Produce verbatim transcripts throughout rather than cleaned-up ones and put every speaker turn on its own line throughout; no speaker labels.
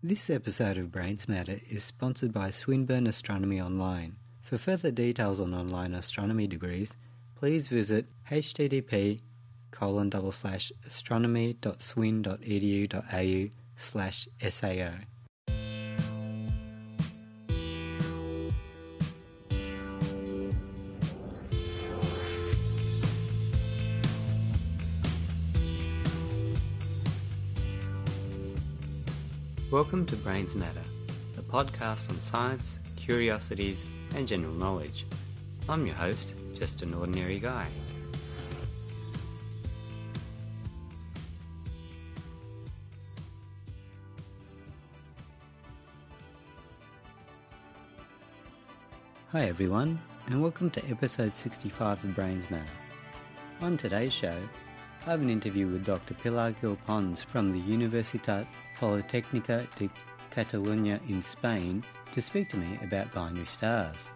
This episode of brainsmatter is sponsored by Swinburne Astronomy Online. For further details on online astronomy degrees, please visit http colon double slash astronomy.swin.edu.au slash sao. Welcome to brainsmatter, a podcast on science, curiosities and general knowledge. I'm your host, just an ordinary guy. Hi everyone, and welcome to episode sixty-five of brainsmatter. On today's show, I have an interview with Doctor Pilar Gil Pons from the Universitat Politècnica de Catalunya in Spain to speak to me about binary stars.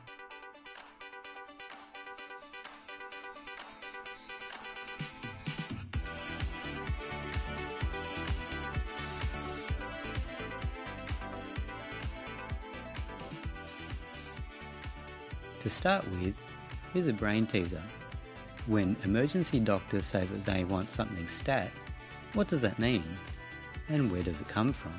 To start with, here's a brain teaser. When emergency doctors say that they want something stat, what does that mean? And where does it come from?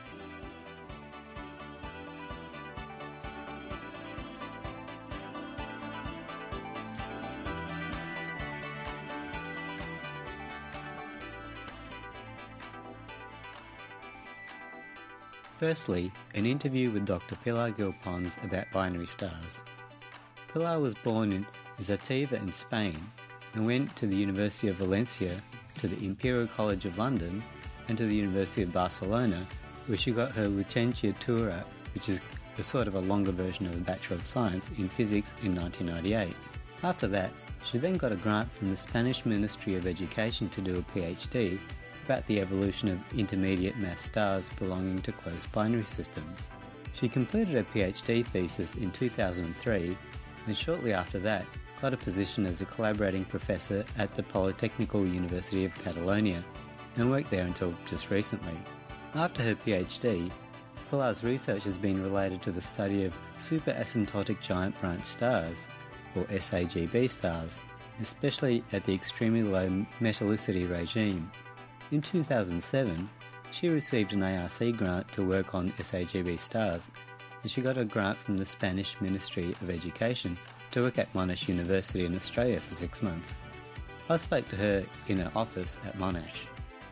Firstly, an interview with Doctor Pilar Gil Pons about binary stars. Pilar was born in Zativa in Spain and went to the University of Valencia, to the Imperial College of London and to the University of Barcelona, where she got her licenciatura, which is a sort of a longer version of a Bachelor of Science, in Physics in nineteen ninety-eight. After that, she then got a grant from the Spanish Ministry of Education to do a PhD about the evolution of intermediate mass stars belonging to closed binary systems. She completed her PhD thesis in two thousand three, and shortly after that got a position as a collaborating professor at the Polytechnical University of Catalonia, and worked there until just recently. After her PhD, Pilar's research has been related to the study of super asymptotic giant branch stars, or S A G B stars, especially at the extremely low metallicity regime. In two thousand seven, she received an A R C grant to work on S A G B stars, and she got a grant from the Spanish Ministry of Education to work at Monash University in Australia for six months. I spoke to her in her office at Monash.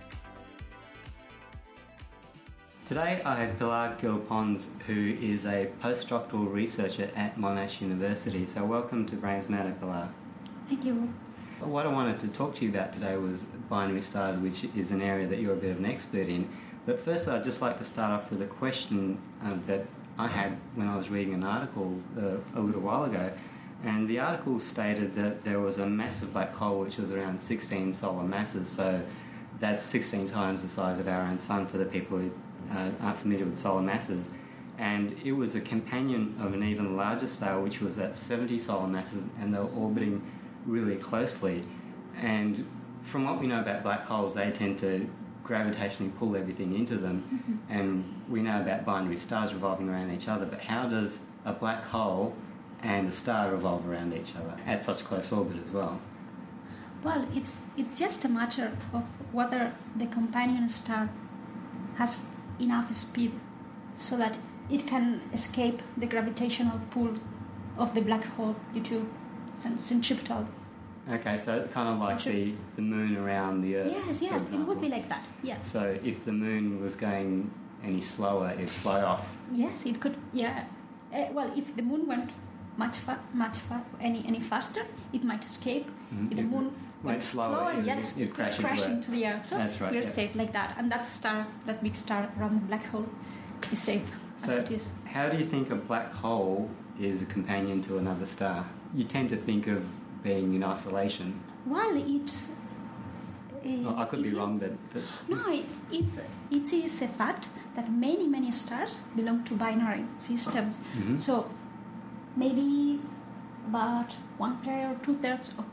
Today I have Pilar Gil Pons, who is a postdoctoral researcher at Monash University. So welcome to brainsmatter, Pilar.
Thank you.
What I wanted to talk to you about today was binary stars, which is an area that you're a bit of an expert in. But firstly, I'd just like to start off with a question um, that I had when I was reading an article uh, a little while ago. And the article stated that there was a massive black hole which was around sixteen solar masses. So that's sixteen times the size of our own sun for the people who uh, aren't familiar with solar masses. And it was a companion of an even larger star, which was at seventy solar masses, and they were orbiting really closely. And from what we know about black holes, they tend to gravitationally pull everything into them. Mm-hmm. And we know about binary stars revolving around each other, but how does a black hole and a star revolve around each other at such close orbit as well?
Well, it's it's just a matter of whether the companion star has enough speed so that it can escape the gravitational pull of the black hole due to centripetal.
Okay, so kind of like the, the moon around the Earth.
Yes, yes, it would be like that, yes.
So if the moon was going any slower, it'd fly off?
Yes, it could, yeah. Uh, well, if the moon went much fa- much fa- any any faster, it might escape.
Mm-hmm.
If the moon
went,
went
slower,
slower
it'd,
yes,
it'd crash,
crash
into,
into the Earth. So
That's right,
we're
yeah.
safe like that. And that star, that big star around the black hole, is safe
so
as it is.
How do you think a black hole is a companion to another star? You tend to think of being in isolation.
Well, it's... Uh,
oh, I could be
you,
wrong, but, but...
No, it's, it's, it is a fact that many, many stars belong to binary systems.
Mm-hmm.
So maybe about one third or two thirds of them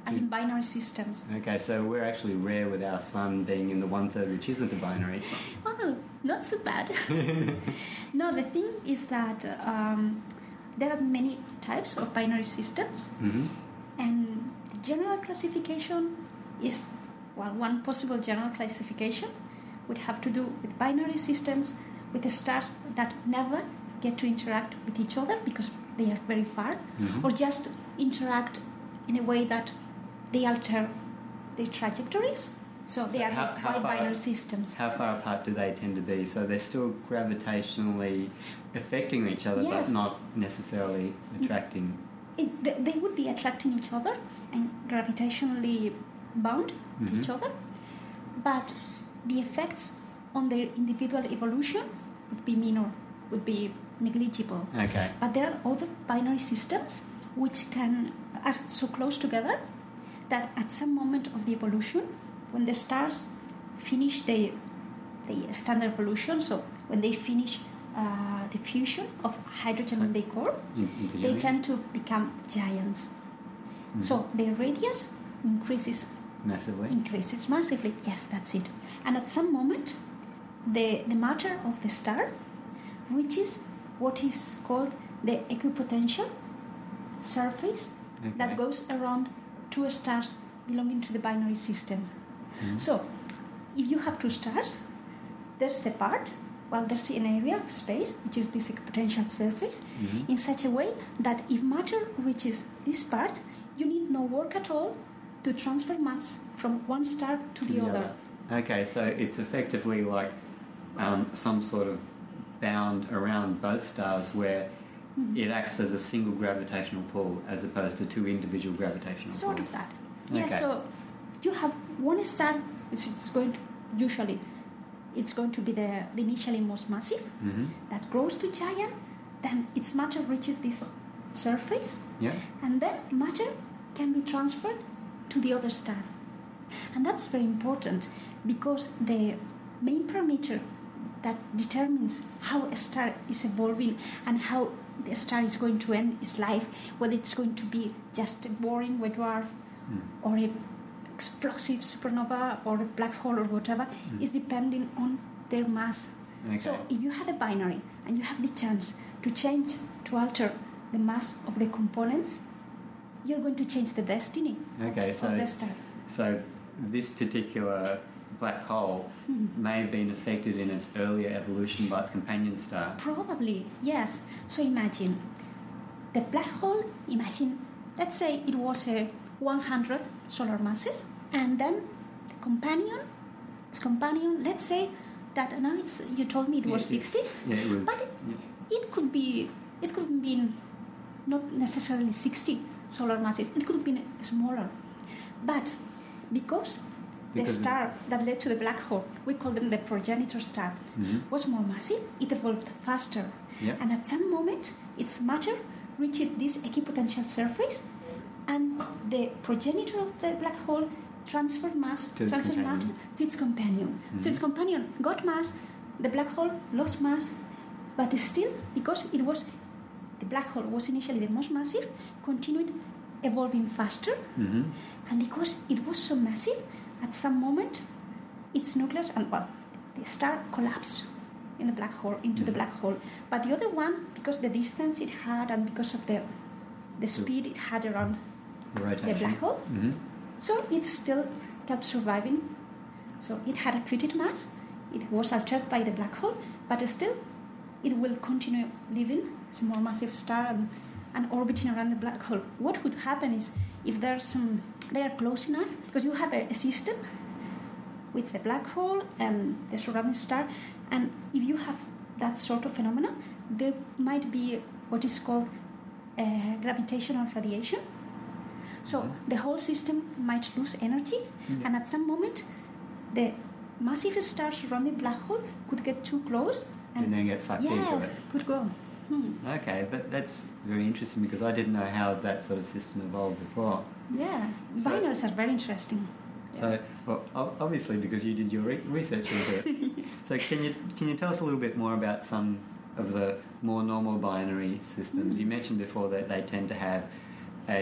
and in binary systems.
Okay, so we're actually rare with our sun being in the one-third which isn't a binary.
Well, not so bad. No, the thing is that um, there are many types of binary systems,
mm-hmm.
and the general classification is, well, one possible general classification would have to do with binary systems with the stars that never get to interact with each other because they are very far,
mm-hmm.
or just interact in a way that they alter their trajectories. So, so they are
how, how
quite
far,
binary systems.
How far apart do they tend to be? So they're still gravitationally affecting each other,
yes.
but not necessarily attracting.
It, they, they would be attracting each other and gravitationally bound
mm-hmm.
to each other, but the effects on their individual evolution would be minor, would be negligible.
Okay.
But there are other binary systems which can are so close together that at some moment of the evolution, when the stars finish the the standard evolution, so when they finish uh, the fusion of hydrogen in their core,
in,
they
union.
tend to become giants. Mm. So their radius increases
massively.
Increases massively. Yes, that's it. And at some moment, the the matter of the star reaches what is called the equipotential surface
okay.
that goes around two stars belonging to the binary system. Mm-hmm. So, if you have two stars, there's a part, well, there's an area of space, which is this equipotential surface,
mm-hmm.
in such a way that if matter reaches this part, you need no work at all to transfer mass from one star to, to the, the other.
other. Okay, so it's effectively like um, some sort of bound around both stars where mm-hmm. it acts as a single gravitational pull as opposed to two individual gravitational
sort
pulls.
Sort of that.
Okay.
Yeah, so you have one star which is going to, usually it's going to be the, the initially most massive,
mm-hmm.
that grows to giant, then its matter reaches this surface,
yeah.
and then matter can be transferred to the other star. And that's very important because the main parameter that determines how a star is evolving and how the star is going to end its life, whether it's going to be just a boring white dwarf mm. or a explosive supernova or a black hole or whatever, mm. is depending on their mass.
Okay.
So if you have a binary and you have the chance to change, to alter the mass of the components, you're going to change the destiny
okay,
of,
so,
of the star.
So this particular black hole mm. may have been affected in its earlier evolution by its companion star.
Probably, yes. So imagine the black hole, imagine, let's say it was a one hundred solar masses, and then the companion, its companion, let's say that now it's, you told me it was
yeah,
sixty,
yeah, it was,
but it,
yeah.
it could be, it could have been not necessarily sixty solar masses, it could have been smaller. But because, because the star that led to the black hole, we call them the progenitor star, mm-hmm. was more massive, it evolved faster.
Yeah.
And at some moment, its matter reached this equipotential surface, and the progenitor of the black hole transferred mass
to its
transferred
companion.
matter to its companion.
Mm-hmm.
So its companion got mass, the black hole lost mass, but still, because it was the black hole was initially the most massive, continued evolving faster,
mm-hmm.
and because it was so massive, at some moment, its nucleus and well, the star collapsed in the black hole into mm-hmm. the black hole. But the other one, because the distance it had and because of the the speed it had around
the,
the black hole,
mm-hmm.
so it still kept surviving. So it had accreted mass, it was altered by the black hole, but still it will continue living as a more massive star and, and orbiting around the black hole. What would happen is if there's some, they are close enough, because you have a, a system with the black hole and the surrounding star, and if you have that sort of phenomena, there might be what is called uh, gravitational radiation. So mm-hmm. the whole system might lose energy, mm-hmm. and at some moment, the massive star surrounding black hole could get too close and,
and then get sucked
yes,
into it.
could go. Hmm.
Okay, but that's very interesting because I didn't know how that sort of system evolved before.
Yeah,
so,
binaries are very interesting.
So, well, obviously because you did your re- research into it. So can you can you tell us a little bit more about some of the more normal binary systems? Mm. You mentioned before that they tend to have a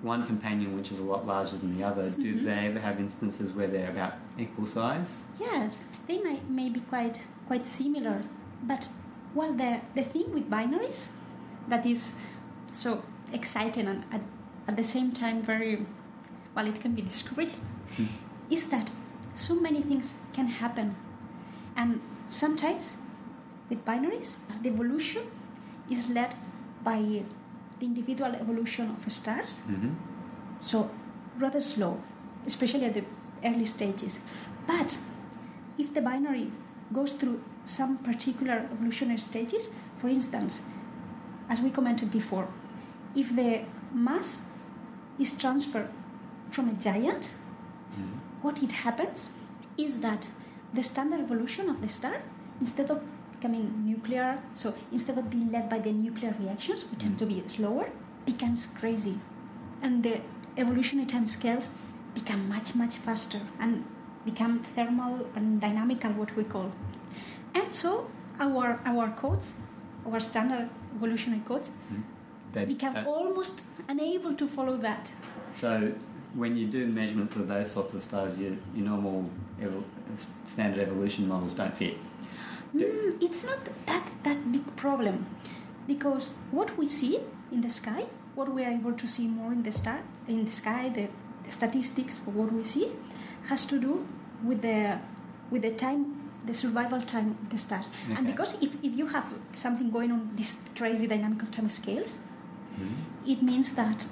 one companion which is a lot larger than the other, do
Mm-hmm.
they ever have instances where they're about equal size?
Yes, they may, may be quite quite similar, but well, the the thing with binaries that is so exciting and at, at the same time very well, it can be discouraging,
Mm.
is that so many things can happen, and sometimes with binaries, the evolution is led by the individual evolution of stars,
Mm-hmm.
so rather slow, especially at the early stages. But if the binary goes through some particular evolutionary stages, for instance, as we commented before, if the mass is transferred from a giant,
Mm-hmm.
what it happens is that the standard evolution of the star, instead of becoming nuclear, so instead of being led by the nuclear reactions, which tend to be slower, becomes crazy. And the evolutionary time scales become much, much faster and become thermal and dynamical, what we call. And so our our codes, our standard evolutionary codes,
Mm-hmm. That,
become
that,
almost unable to follow that.
so when you do measurements of those sorts of stars, your, your normal evo- standard evolution models don't fit.
Mm, it's not that, that big problem, because what we see in the sky, what we are able to see more in the star, in the sky, the, the statistics of what we see, has to do with the with the time, the survival time of the stars.
Okay.
And because if, if you have something going on this crazy dynamic of time scales,
Mm-hmm.
it means that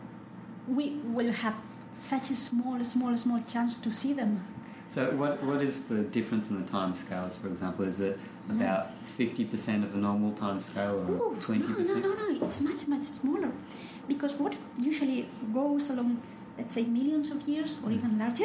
we will have such a small, small, small chance to see them.
So what what is the difference in the time scales, for example? Is it about fifty percent of the normal time scale or
Ooh,
twenty
no,
percent?
no, no, no, it's much, much smaller. Because what usually goes along, let's say, millions of years or even larger,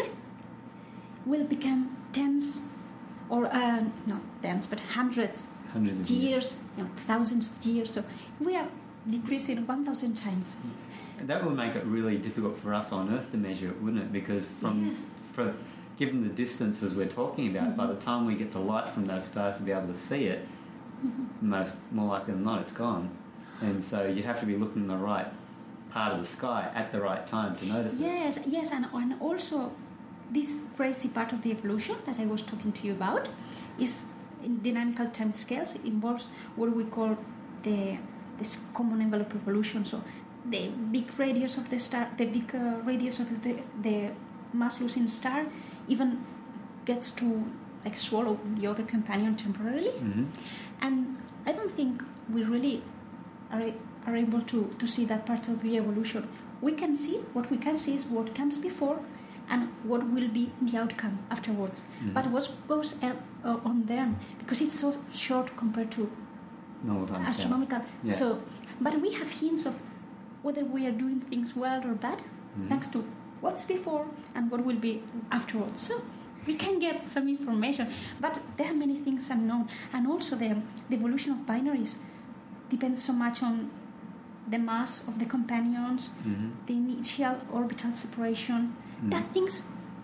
will become tens, or uh, not tens, but hundreds
Hundreds of
of
years.
years, you know, thousands of years. So we are decreasing one thousand times.
That would make it really difficult for us on Earth to measure it, wouldn't it? Because from
Yes.
for given the distances we're talking about,
Mm-hmm.
by the time we get the light from those stars to be able to see it,
Mm-hmm.
most more likely than not, it's gone. And so you'd have to be looking in the right part of the sky at the right time to notice it.
Yes, yes, and, and also this crazy part of the evolution that I was talking to you about is in dynamical time scales. It involves what we call the this common envelope evolution. So the big radius of the star, the big uh, radius of the the mass losing star, even gets to like swallow the other companion temporarily.
Mm-hmm.
And I don't think we really are, are able to, to see that part of the evolution. We can see, what we can see is what comes before and what will be the outcome afterwards.
Mhm.
But what goes uh, uh, on then, because it's so short compared to
Normal time scales.
astronomical.
Yeah.
So, but we have hints of whether we are doing things well or bad,
Mhm.
thanks to what's before and what will be afterwards. So we can get some information, but there are many things unknown. And also the, the evolution of binaries depends so much on the mass of the companions,
Mhm.
the initial orbital separation,
Mhm.
that things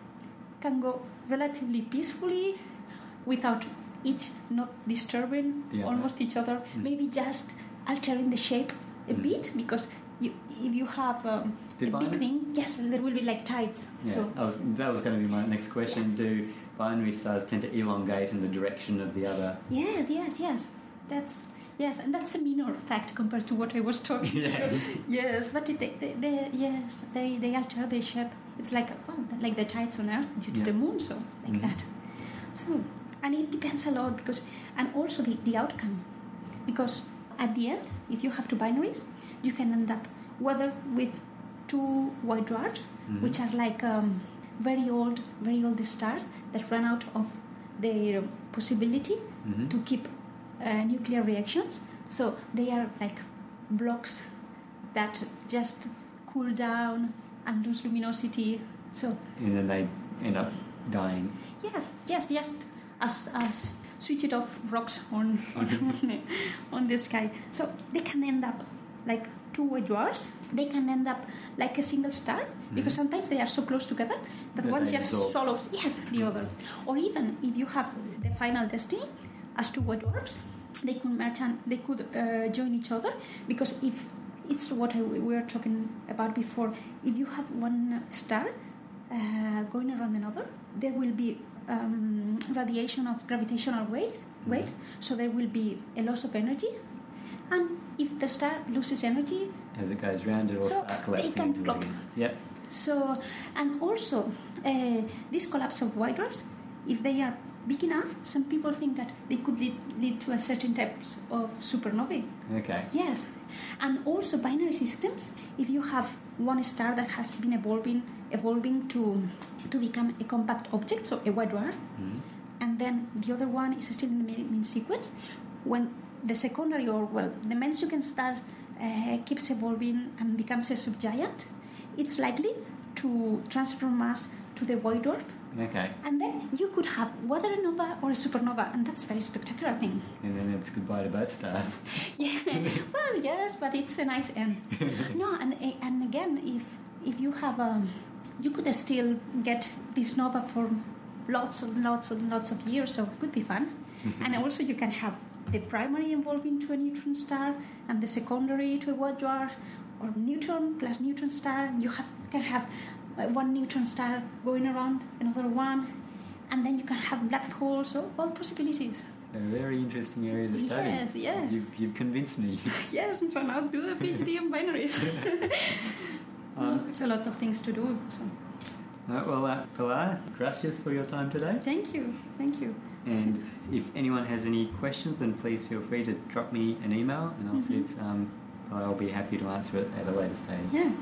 can go relatively peacefully without each not disturbing
The other.
almost each other,
Mm.
maybe just altering the shape a
Mm.
bit, because you, if you have um, a
Do
big
bin-
thing, yes, there will be like tides.
Yeah,
So
I was, that was going to be my next question.
Yes.
Do binary stars tend to elongate in the direction of the other?
yes, yes, yes, that's yes, and that's a minor fact compared to what I was talking
Yeah.
to. Yes, but it, they, they, they, yes, they, they alter their shape. It's like well, like the tides on Earth due to
Yeah.
the moon, so like
Mhm.
that. So, and it depends a lot because, and also the, the outcome, because at the end, if you have two binaries, you can end up whether with two white dwarfs,
Mhm.
which are like um, very old, very old stars that run out of their possibility
Mhm.
to keep uh, nuclear reactions. So they are like blocks that just cool down and lose luminosity. So
And then they end up dying.
yes, yes, just as as switched off rocks on on, on, the, on the sky. So they can end up like two white dwarfs. They can end up like a single star because
Mhm.
sometimes they are so close together that
That
one
they
just
absorb.
swallows yes the other. Or even if you have the final destiny as two white dwarfs, they could merge and they could uh, join each other, because if it's what I, we were talking about before. If you have one star uh, going around another, there will be um, radiation of gravitational waves, waves, so there will be a loss of energy. And if the star loses energy,
as it goes round, it will
so
start collapsing.
They can
into
plop.
it again. Yep.
So, and also, uh, this collapse of white dwarfs, if they are big enough, some people think that they could lead, lead to a certain types of supernovae.
Okay.
Yes. And also binary systems, if you have one star that has been evolving evolving to to become a compact object, so a white dwarf, mm-hmm. and then the other one is still in the main, main sequence, when the secondary, or well, the main sequence star uh, keeps evolving and becomes a subgiant, it's likely to transfer mass to the white dwarf.
Okay.
And then you could have whether a nova or a supernova, and that's a very spectacular thing.
And then it's goodbye to both stars.
Yeah. Well, yes, but it's a nice end. No, and and again, if if you have a, you could still get this nova for lots and lots and lots of years, so it could be fun. And also you can have the primary evolving to a neutron star and the secondary to a white dwarf, or neutron plus neutron star. You have can have one neutron star going around another one, and then you can have black holes, so all possibilities.
A very interesting area to study.
Yes, yes.
You've, you've convinced me.
Yes, and so now do a PhD on binaries. um, There's a lot of things to do. So.
Uh, well, uh, Pilar, gracias for your time today.
Thank you, thank you.
And if anyone has any questions, then please feel free to drop me an email, and I'll
mm-hmm.
see if um, Pilar will be happy to answer it at a later stage.
Yes.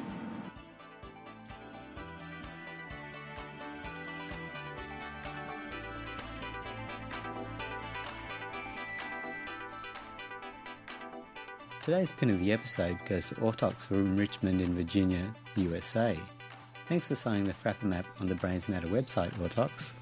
Today's pin of the episode goes to Autox from Richmond in Virginia, U S A. Thanks for signing the Frapper map on the brainsmatter website, Autox.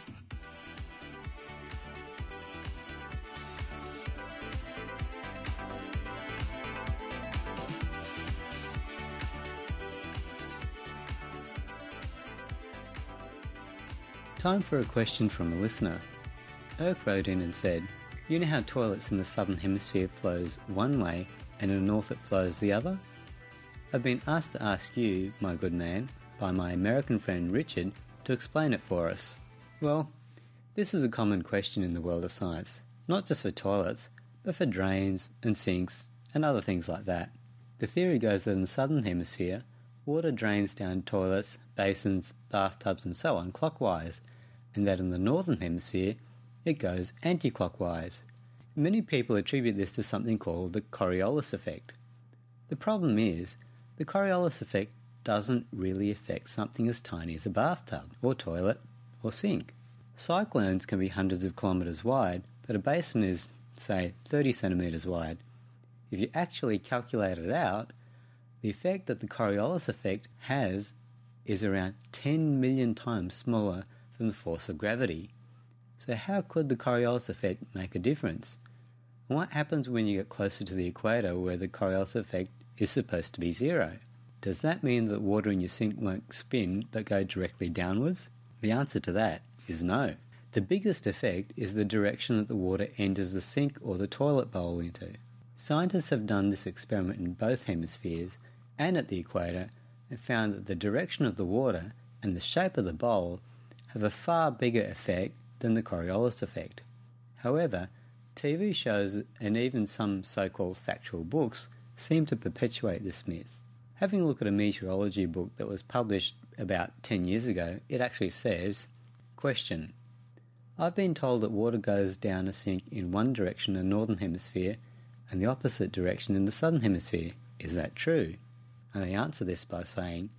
Time for a question from a listener. Erk wrote in and said, "You know how toilets in the southern hemisphere flows one way and in the north it flows the other? I've been asked to ask you, my good man, by my American friend Richard, to explain it for us." Well, this is a common question in the world of science, not just for toilets, but for drains and sinks and other things like that. The theory goes that in the southern hemisphere, water drains down toilets, basins, bathtubs and so on clockwise, and that in the northern hemisphere, it goes anti-clockwise. Many people attribute this to something called the Coriolis effect. The problem is, the Coriolis effect doesn't really affect something as tiny as a bathtub, or toilet, or sink. Cyclones can be hundreds of kilometres wide, but a basin is, say, thirty centimetres wide. If you actually calculate it out, the effect that the Coriolis effect has is around ten million times smaller than the force of gravity. So how could the Coriolis effect make a difference? And what happens when you get closer to the equator where the Coriolis effect is supposed to be zero? Does that mean that water in your sink won't spin but go directly downwards? The answer to that is no. The biggest effect is the direction that the water enters the sink or the toilet bowl into. Scientists have done this experiment in both hemispheres and at the equator and found that the direction of the water and the shape of the bowl have a far bigger effect than the Coriolis effect. However, T V shows and even some so-called factual books seem to perpetuate this myth. Having a look at a meteorology book that was published about ten years ago, it actually says, question, "I've been told that water goes down a sink in one direction in the northern hemisphere and the opposite direction in the southern hemisphere. Is that true?" And I answer this by saying,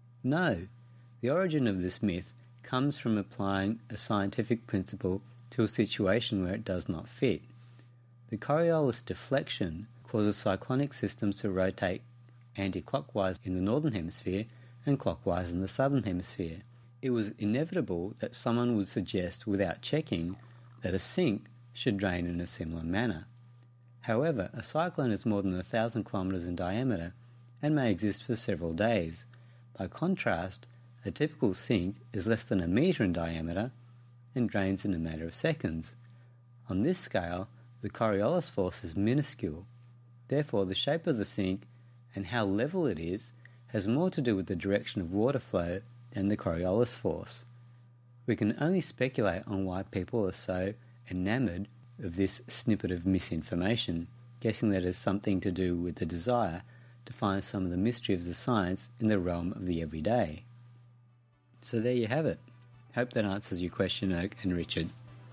no. The origin of this myth comes from applying a scientific principle to a situation where it does not fit. The Coriolis deflection causes cyclonic systems to rotate anti-clockwise in the northern hemisphere and clockwise in the southern hemisphere. It was inevitable that someone would suggest without checking that a sink should drain in a similar manner. However, a cyclone is more than a thousand kilometres in diameter and may exist for several days. By contrast, a typical sink is less than a metre in diameter and drains in a matter of seconds. On this scale, the Coriolis force is minuscule. Therefore, the shape of the sink and how level it is has more to do with the direction of water flow than the Coriolis force. We can only speculate on why people are so enamoured of this snippet of misinformation, guessing that it has something to do with the desire to find some of the mystery of the science in the realm of the everyday. So there you have it. Hope that answers your question, Oak and Richard.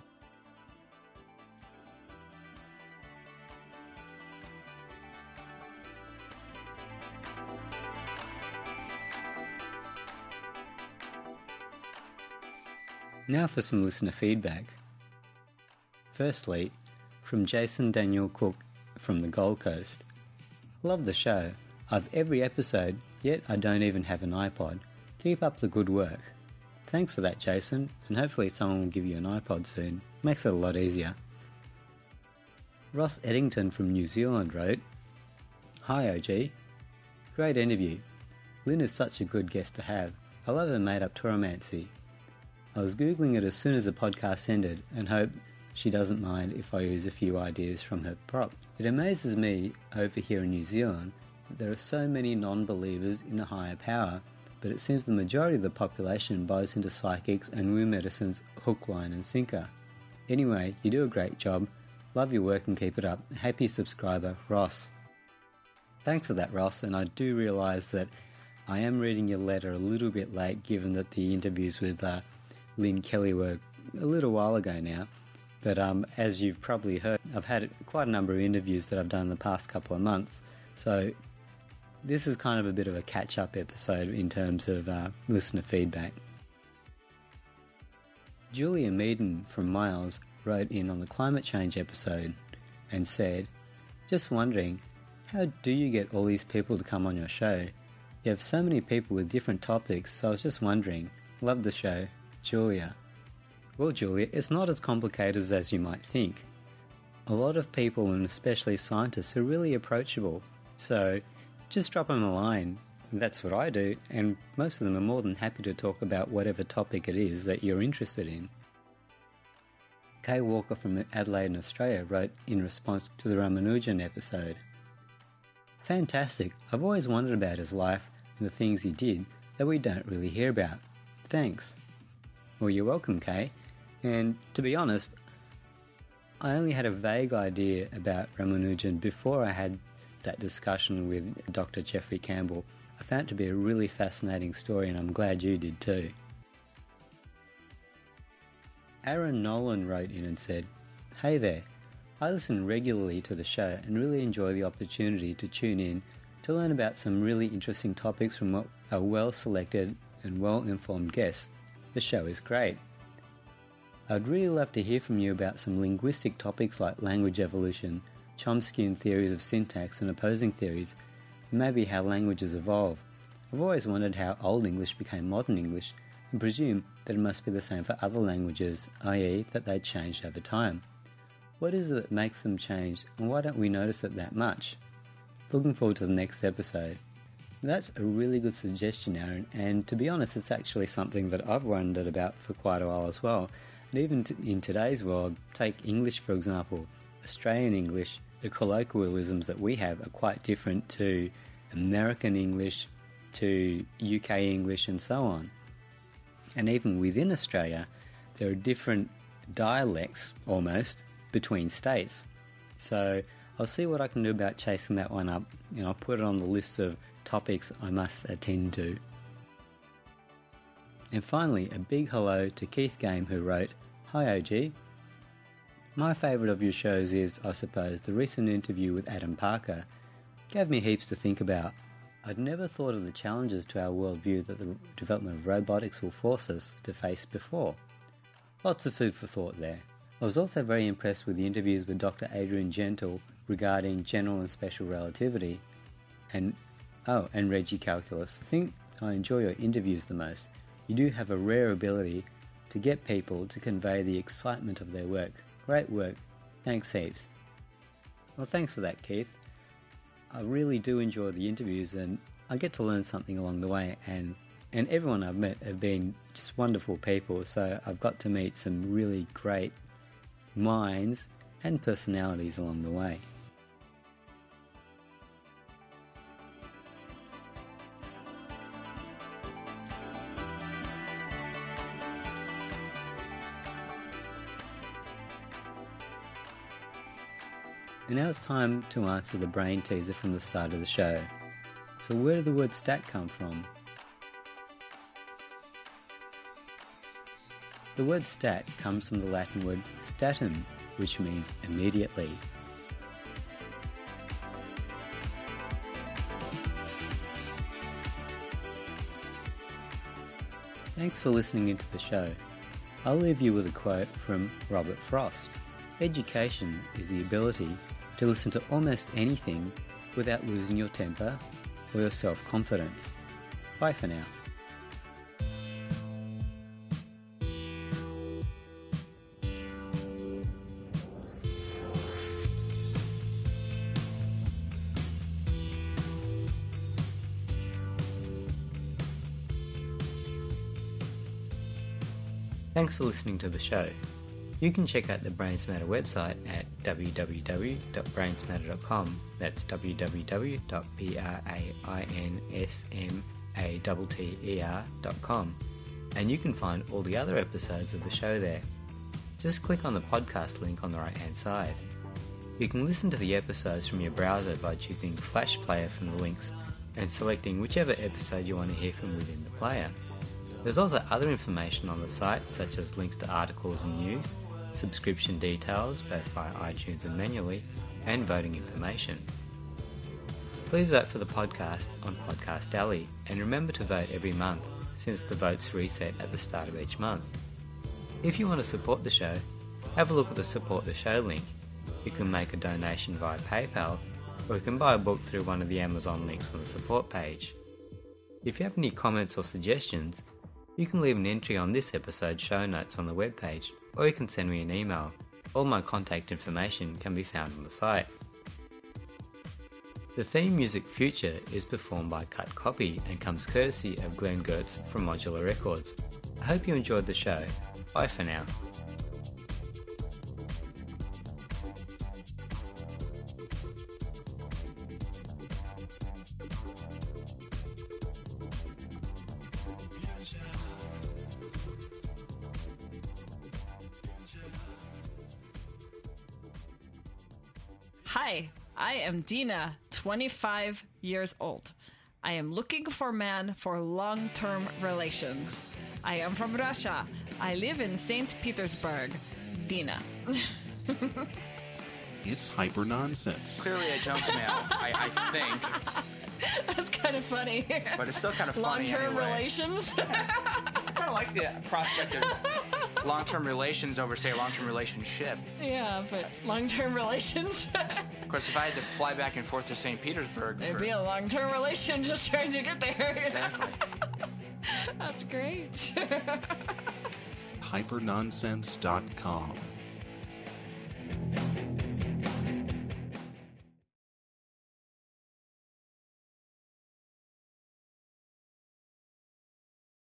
Now for some listener feedback. Firstly, from Jason Daniel Cook from the Gold Coast. Love the show. I've every episode, yet I don't even have an iPod. Keep up the good work. Thanks for that, Jason, and hopefully someone will give you an iPod soon. Makes it a lot easier. Ross Eddington from New Zealand wrote, Hi O G. Great interview. Lynn is such a good guest to have. I love her made-up tauromancy. I was Googling it as soon as the podcast ended and hope she doesn't mind if I use a few ideas from her prop. It amazes me over here in New Zealand that there are so many non-believers in a higher power, but it seems the majority of the population buys into psychics and woo medicine's hook, line and sinker. Anyway, you do a great job. Love your work and keep it up. Happy subscriber, Ross. Thanks for that, Ross, and I do realise that I am reading your letter a little bit late given that the interviews with uh, Lynn Kelly were a little while ago now, but um, as you've probably heard, I've had quite a number of interviews that I've done in the past couple of months, so this is kind of a bit of a catch-up episode in terms of uh, listener feedback. Julia Meaden from Miles wrote in on the climate change episode and said, just wondering, how do you get all these people to come on your show? You have so many people with different topics, so I was just wondering. Love the show. Julia. Well, Julia, it's not as complicated as you might think. A lot of people, and especially scientists, are really approachable. So just drop them a line. That's what I do, and most of them are more than happy to talk about whatever topic it is that you're interested in. Kay Walker from Adelaide in Australia wrote in response to the Ramanujan episode. Fantastic. I've always wondered about his life and the things he did that we don't really hear about. Thanks. Well, you're welcome, Kay. And to be honest, I only had a vague idea about Ramanujan before I had that discussion with Doctor Jeffrey Campbell. I found it to be a really fascinating story, and I'm glad you did too. Aaron Nolan wrote in and said, Hey there, I listen regularly to the show and really enjoy the opportunity to tune in to learn about some really interesting topics from a well-selected and well-informed guest. The show is great. I'd really love to hear from you about some linguistic topics like language evolution, Chomskyan theories of syntax and opposing theories, and maybe how languages evolve. I've always wondered how Old English became Modern English and presume that it must be the same for other languages, that is that they changed over time. What is it that makes them change, and why don't we notice it that much? Looking forward to the next episode. That's a really good suggestion, Aaron, and to be honest, it's actually something that I've wondered about for quite a while as well. And even t- in today's world, take English for example. Australian English, the colloquialisms that we have are quite different to American English, to U K English and so on. And even within Australia, there are different dialects, almost, between states. So I'll see what I can do about chasing that one up, and I'll put it on the list of topics I must attend to. And finally, a big hello to Keith Game, who wrote, Hi O G. My favourite of your shows is, I suppose, the recent interview with Adam Parker. Gave me heaps to think about. I'd never thought of the challenges to our worldview that the development of robotics will force us to face before. Lots of food for thought there. I was also very impressed with the interviews with Doctor Adrian Gentle regarding general and special relativity, and oh, and Reggie Calculus. I think I enjoy your interviews the most. You do have a rare ability to get people to convey the excitement of their work. Great work. Thanks heaps. Well, thanks for that, Keith. I really do enjoy the interviews, and I get to learn something along the way, and, and everyone I've met have been just wonderful people, so I've got to meet some really great minds and personalities along the way. And now it's time to answer the brain teaser from the start of the show. So where did the word stat come from? The word stat comes from the Latin word statum, which means immediately. Thanks for listening into the show. I'll leave you with a quote from Robert Frost. Education is the ability to listen to almost anything without losing your temper or your self-confidence. Bye for now. Thanks for listening to the show. You can check out the brainsmatter website at w w w dot brainsmatter dot com. That's w w w dot brainsmatter dot com. And you can find all the other episodes of the show there. Just click on the podcast link on the right hand side. You can listen to the episodes from your browser by choosing Flash Player from the links and selecting whichever episode you want to hear from within the player. There's also other information on the site, such as links to articles and news, subscription details, both via iTunes and manually, and voting information. Please vote for the podcast on Podcast Alley, and remember to vote every month, since the votes reset at the start of each month. If you want to support the show, have a look at the Support the Show link. You can make a donation via PayPal, or you can buy a book through one of the Amazon links on the support page. If you have any comments or suggestions, you can leave an entry on this episode's show notes on the webpage, or you can send me an email. All my contact information can be found on the site. The theme music Future is performed by Cut Copy and comes courtesy of Glen Goetz from Modular Records. I hope you enjoyed the show. Bye for now.
Hi, I am Dina, twenty-five years old. I am looking for a man for long-term relations. I am from Russia. I live in Saint Petersburg. Dina.
It's hyper nonsense.
Clearly a junk mail, I, I think.
That's kind of funny.
But it's still kind of funny
Long-term
anyway.
relations?
I kind of like the prospect of long-term relations over, say, a long-term relationship.
Yeah, but long-term relations?
Of course, if I had to fly back and forth to Saint Petersburg...
It'd
for...
be a long-term relation just trying to get there.
Exactly.
That's great.
hyper nonsense dot com